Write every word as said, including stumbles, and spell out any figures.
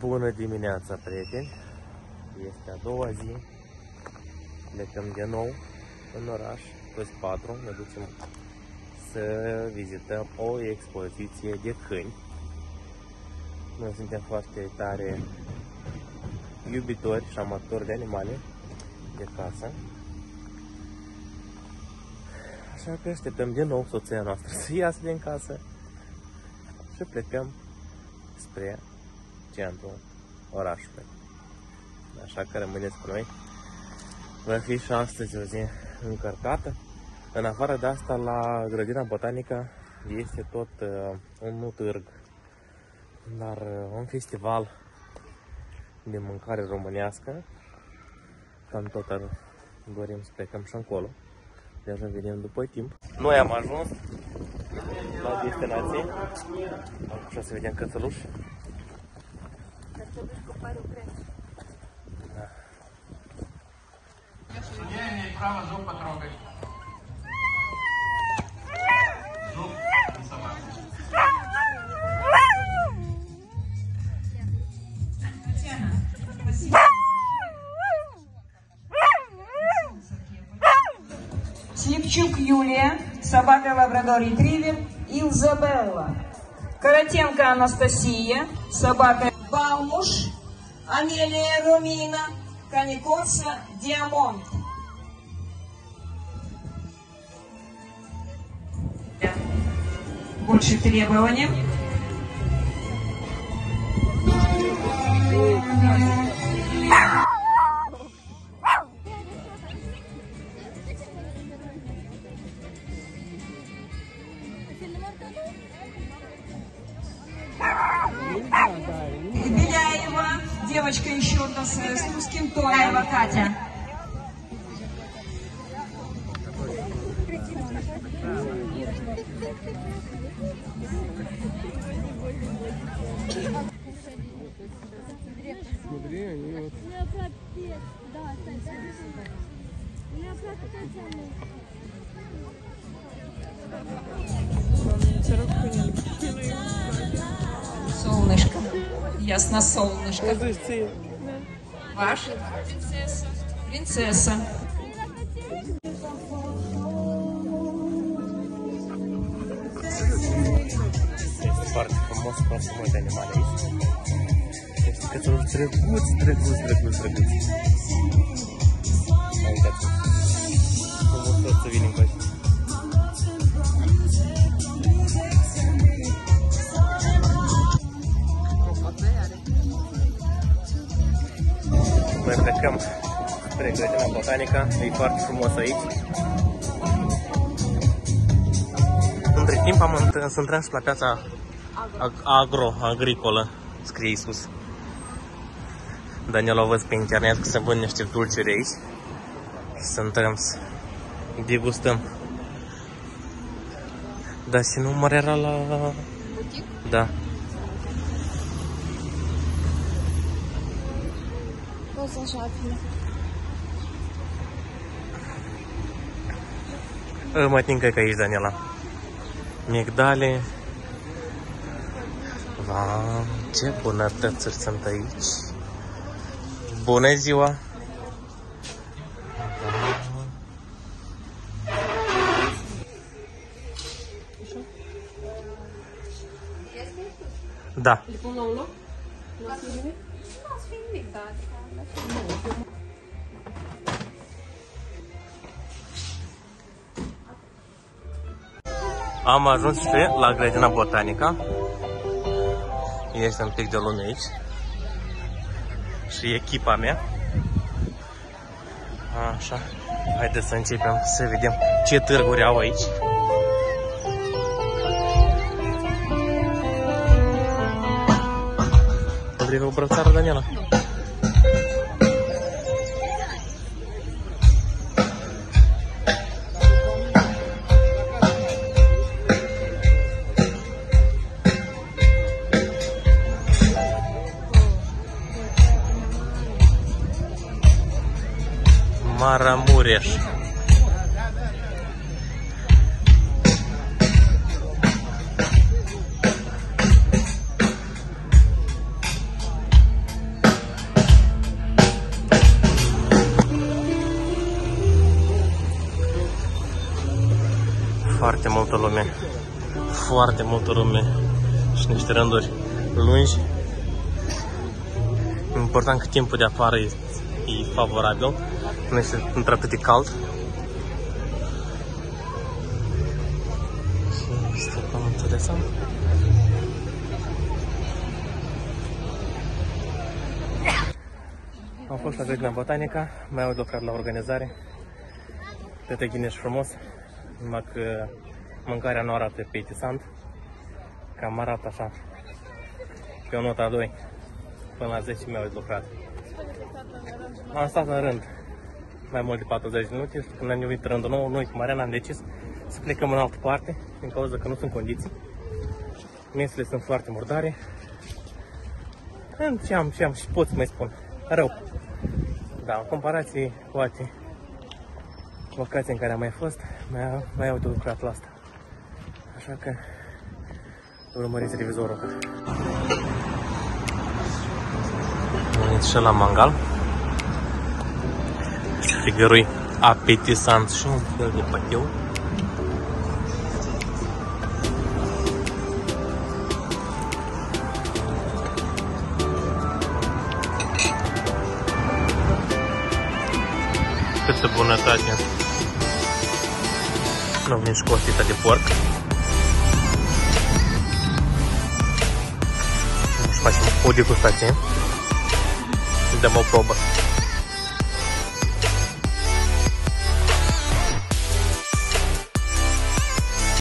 Bună dimineața, prieteni! Este a doua zi. Plecăm din nou în oraș, toți patru. Ne ducem să vizităm o expoziție de câini. Noi suntem foarte tare iubitori și amatori de animale de casă. Așa că așteptăm din nou soția noastră să iasă din casă și plecăm spre centrul orașului. Așa că rămâneți cu noi. Va fi și astăzi o zi încărcată. În afară de asta, la grădina botanică este tot uh, un nu târg, dar uh, un festival de mâncare românească. Cam tot dorim să plecăm și încolo. Deja vedem după timp. Noi am ajuns la destinație. Acum să vedem cățăluș. Cățăluș cu părul cresc. Da. Не, не, право зуб потрогать. Зуб и собака. Слепчук Юлия, собака лабрадор-ретривер Изабелла. Коротенко Анастасия, собака Баумуш, Амелия Румина, Каникорса Диамонт. Больше требований. Беляева, девочка еще одна с, с русским тоном, Катя. Смотри, они вот... Солнышко. Ясно, солнышко. Ваш? Принцеса. Принцесса. Este foarte frumos, foarte multe animale aici. Este cățăluși drăguți, drăguți, drăguți, drăguți. Uitați-vă. Frumos tot să vin încoace. Noi plecăm spre grădina botanică, e foarte frumos aici. Între timp am să intrăm și la piața agro-agricolă, scrie sus. Daniel o văd pe internet că se vând niște dulciuri aici. Și să intrăm să degustăm. Dar și număr era la... Butic? Da. O să așa fie. Mă tincă că aici, Daniela. Migdale. Wow, ce bunătățuri sunt aici. Bună ziua! Da. Am ajuns și la grădina botanică. Este un pic de lume aici. Și echipa mea. Așa. Haideți să începem să vedem ce târguri au aici. Vrei o brățară, Daniela? Maramureș. foarte multă lume. Foarte multă lume. Și niște rânduri lungi. Important că timpul de afară e, e favorabil. Nu este într-atât de cald. Și este cam interesant. Am fost la grădina Botanica, mai au lucrat la organizare. Pe Teghineș frumos, numai că mâncarea nu arată apetitant. Cam arată așa, pe o notă a doi, până la zece mi-au lucrat. Am stat în rând mai mult de patruzeci de minute și când am venit rândul nou, noi cu Mariana am decis să plecăm în altă parte, din cauza că nu sunt condiții. Mesele sunt foarte murdare. Ce am, ce am și pot să mai spun, rău. Da, în comparație cu alte locații în care am mai fost, mai, mai au de lucrat la asta. Așa că urmăriți revizorul. Am venit și la mangal. Frigărui apetisant și un fel de pateu. Câtă bunătate! Nu vin și costita de porc. Și facem o degustație. Dăm o probă.